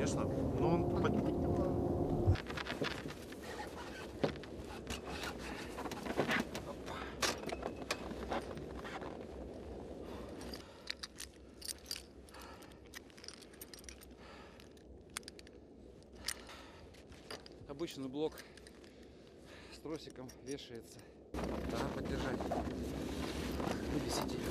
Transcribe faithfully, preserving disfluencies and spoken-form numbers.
конечно. Но он... Он будет его... Обычный блок с тросиком вешается. Да, поддержать. Вывесите.